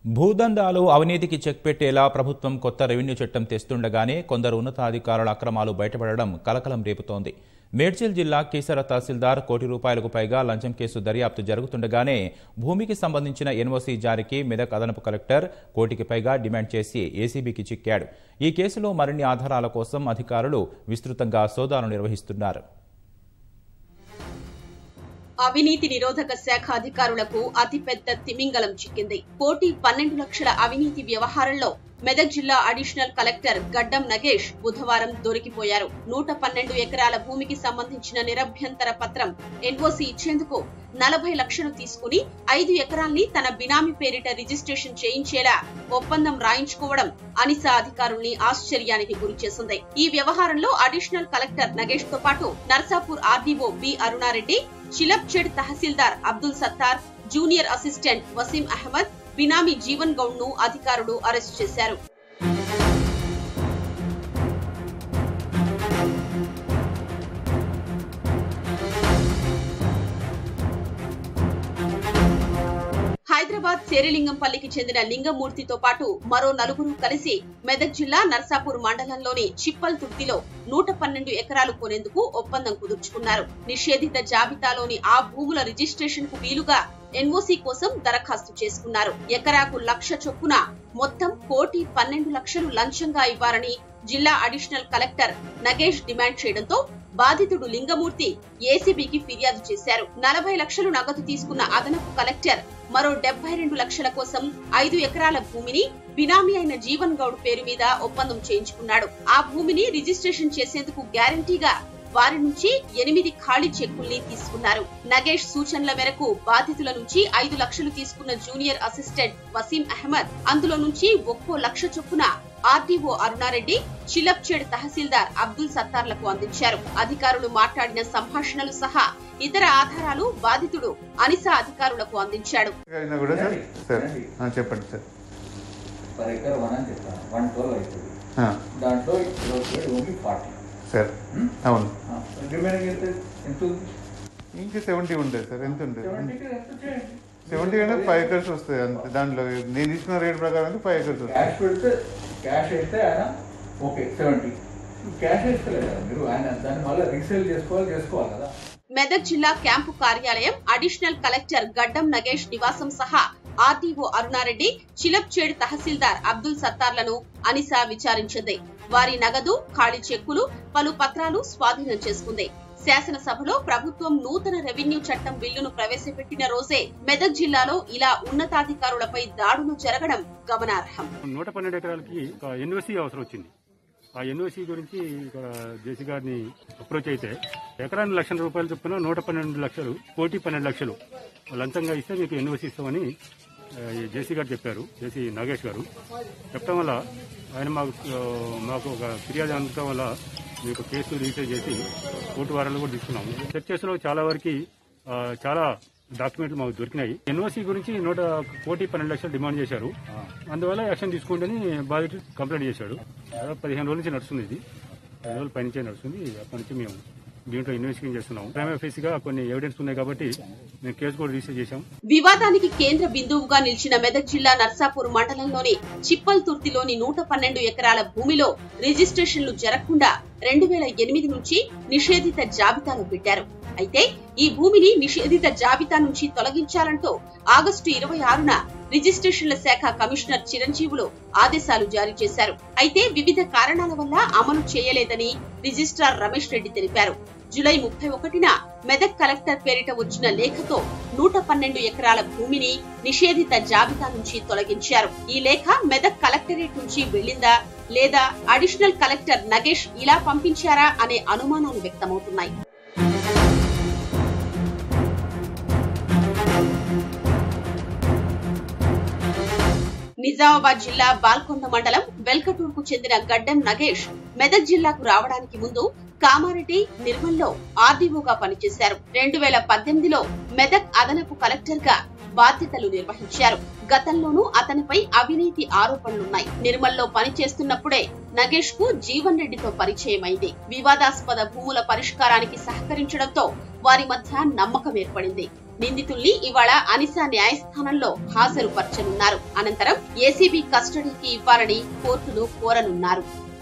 భూదందాలు అవినీతికి చెక్ పెట్టేలా ప్రభుత్వం కొత్త రెవెన్యూ చట్టం తెస్తుండగానే కొందరు ఉన్నతాధికారుల అక్రమాలు బయటపడడం కలకలం రేపుతోంది. మేడ్చల్ జిల్లా కీసర తహసీల్దార్ కోటి రూపాయలకు పైగా లంచం కేసు దర్యాప్తు జరుగుతుండగానే భూమికి సంబంధించిన ఎన్ఓసీ జారీకి మెదక్ అదనపు కలెక్టర్ కోటికి పైగా డిమాండ్ చేసి ఏసీబీకి చిక్కాడు. ఈ కేసులో మరిన్ని ఆధారాల కోసం అధికారులు విస్తృతంగా సోదాలు నిర్వహిస్తున్నారు. అవినీతి నిరోధక శాఖ అధికారులకు అతిపెద్ద తిమింగలం చిక్కింది. 1,12 లక్షల అవినీతి వ్యవహారంలో మెదక్ జిల్లా అడిషనల్ కలెక్టర్ గడ్డం నగేష్ బుధవారం దొరికిపోయారు. 112 ఎకరాల భూమికి సంబంధించిన నిరభ్యంతర పత్రం ఎన్ఓసీ ఇచ్చేందుకు 40 లక్షలు తీసుకుని 5 ఎకరాల్ని తన బినామీ పేరిట రిజిస్ట్రేషన్ చేయించేలా ఒప్పందం రాయించుకోవడం అనిసా అధికారుల్ని ఆశ్చర్యానికి గురిచేసింది. ఈ వ్యవహారంలో అడిషనల్ కలెక్టర్ నగేష్ తో పాటు Narsapur RDO B Aruna Reddy, Chilapched tahsildar Abdul Sattar, junior assistant Waseem Ahmed, benami Jeevan Goud ను అధికారులు అరెస్ట్ చేశారు. హైదరాబాద్ శేరిలింగంపల్లికి చెందిన లింగమూర్తితో పాటు మరో 4 కలిసి మెదక్ జిల్లా నర్సాపూర్ మండలంలోని చిప్పల్ తుర్తిలో 112 ఎకరాలు కొనేందుకు ఒప్పందం కుదుర్చుకున్నారు. నిషేధిత జాబితాలోని ఆ భూముల రిజిస్ట్రేషన్ కు వీలుగా ఎన్ఓసీ కోసం దరఖాస్తు చేసుకున్నారు. ఎకరాకు 1 లక్ష చొప్పున మొత్తం 1,12 లంచంగా ఇవ్వాలని జిల్లా అడిషనల్ కలెక్టర్ నగేష్ డిమాండ్ చేయడంతో బాధితుడు లింగమూర్తి ఏసీబీకి ఫిర్యాదు చేశారు. 40 లక్షలు నగదు తీసుకున్న అదనపు కలెక్టర్ మరో 72 లక్షల కోసం 5 ఎకరాల భూమిని బినామీ అయిన జీవన్ గౌడ్ పేరు మీద ఒప్పందం చేయించుకున్నాడు. ఆ భూమిని రిజిస్ట్రేషన్ చేసేందుకు గ్యారంటీగా వారి నుంచి 8 ఖాళీ చెక్కుల్ని తీసుకున్నారు. నగేష్ సూచనల మేరకు బాధితుల నుంచి 5 లక్షలు తీసుకున్న జూనియర్ అసిస్టెంట్ వసీం అహ్మద్ అందులో నుంచి 1 లక్ష చొప్పున ఆర్డీఓ అరుణారెడ్డి, చిలప్చేడ్ తహసీల్దార్ అబ్దుల్ సత్తార్లకు అందించారు. అధికారులు మాట్లాడిన సంభాషణలు సహా ఇతర ఆధారాలు బాధితుడు అనిసా అధికారులకు అందించాడు. ఇంకా 70 ఉంటుంది సార్. ఎంత ఉంటుంది? 70 అంటే 5 ఎకర్స్ వస్తాయి అంతే. దాంట్లో నేను ఇచ్చిన రేట్ ప్రకారం 5 ఎకర్స్ వస్తాయి. క్యాష్ అయితే ఆయన ఓకే 70 క్యాష్ వేసుకోలేదు మీరు, ఆయన దాన్ని మళ్ళీ రీసేల్ చేసుకోవాలి కదా. మెదక్ జిల్లా క్యాంపు కార్యాలయం అడిషనల్ కలెక్టర్ గడ్డం నగేష్ నివాసం సహా ఆర్డీఓ అరుణారెడ్డి, చిలప్చేడ్ తహసీల్దార్ అబ్దుల్ సత్తార్లను అనిసా విచారించింది. వారి నగదు, ఖాళీ చెక్కులు, పలు పత్రాలు స్వాధీనం చేసుకుంది. శాసనసభలో ప్రభుత్వం నూతన రెవెన్యూ చట్టం బిల్లును ప్రవేశపెట్టిన రోజే మెదక్ జిల్లాలో ఇలా ఉన్నతాధికారులపై దాడులు జరగడం గమనార్హం. 112 ఎకరాలకి ఎన్ఓసీ అవసరం వచ్చింది. ఆ ఎన్ఓసీ గురించి జేసీ గారిని అప్రోచ్ అయితే ఎకరానికి ₹1,00,000 చొప్పున 112 లక్షలు, 1,12 లక్షలు లంచంగా ఇస్తే మీకు ఎన్ఓసీ ఇస్తామని జేసీ గారు చెప్పారు. జేసీ నాగేష్ గారు చెప్పడం వల్ల ఆయన మాకు ఒక ఫిర్యాదు అందడం వల్ల మీకు కేసు రిజిస్టర్ చేసి కోర్టు వారాలు కూడా తీసుకున్నాము. చెక్ చేసిన చాలా వరకు చాలా డాక్యుమెంట్లు మాకు దొరికినాయి. ఎన్ఓసీ గురించి 1,12 లక్షలు డిమాండ్ చేశారు. అందువల్ల యాక్షన్ తీసుకుంటేని బాధితుడు కంప్లైంట్ చేశాడు. 15 రోజుల నుంచి నడుస్తుంది. ఇది 10 రోజుల పైనుంచే నడుస్తుంది. అప్పటి నుంచి మేము దీంట్లో ఇన్వెస్టిగేషన్ చేస్తున్నాం. ప్రైమ్ ఆఫీస్ గా కొన్ని ఎవిడెన్స్ ఉన్నాయి కాబట్టి మేము కేసు కూడా రిజిస్టర్ చేశాం. వివాదానికి కేంద్ర బిందువుగా నిలిచిన మెదక్ జిల్లా నర్సాపూర్ మండలంలోని చిప్పల్ తుర్తిలోని 112 ఎకరాల భూమిలో రిజిస్ట్రేషన్లు జరగకుండా 2008 నుంచి నిషేధిత జాబితాలో పెట్టారు. అయితే ఈ భూమిని నిషేధిత జాబితా నుంచి తొలగించాలంటూ ఆగస్టు 26న రిజిస్ట్రేషన్ల శాఖ కమిషనర్ చిరంజీవులు ఆదేశాలు జారీ చేశారు. అయితే వివిధ కారణాల వల్ల అమలు చేయలేదని రిజిస్ట్రార్ రమేష్ రెడ్డి తెలిపారు. జూలై 31న మెదక్ కలెక్టర్ పేరిట వచ్చిన లేఖతో 112 ఎకరాల భూమిని నిషేధిత జాబితా నుంచి తొలగించారు. ఈ లేఖ మెదక్ కలెక్టరేట్ నుంచి వెళ్లిందా లేదా అడిషనల్ కలెక్టర్ నగేష్ ఇలా పంపించారా అనే అనుమానాలు వ్యక్తమవుతున్నాయి. నిజామాబాద్ జిల్లా బాల్కొండ మండలం వెల్కటూర్కు చెందిన గడ్డం నగేష్ మెదక్ జిల్లాకు రావడానికి ముందు కామారెడ్డి, నిర్మల్లో ఆర్డీఓగా పనిచేశారు. 2018లో మెదక్ అదనపు కలెక్టర్ గా బాధ్యతలు నిర్వహించారు. గతంలోనూ అతనిపై అవినీతి ఆరోపణలున్నాయి. నిర్మల్లో పనిచేస్తున్నప్పుడే నగేష్ కు జీవన్ రెడ్డితో పరిచయమైంది. వివాదాస్పద భూముల పరిష్కారానికి సహకరించడంతో వారి మధ్య నమ్మకం ఏర్పడింది. నిందితుల్ని ఇవాళ అనిసా న్యాయస్థానంలో హాజరుపరచనున్నారు. అనంతరం ఏసీబీ కస్టడీకి ఇవ్వాలని కోర్టును కోరనున్నారు.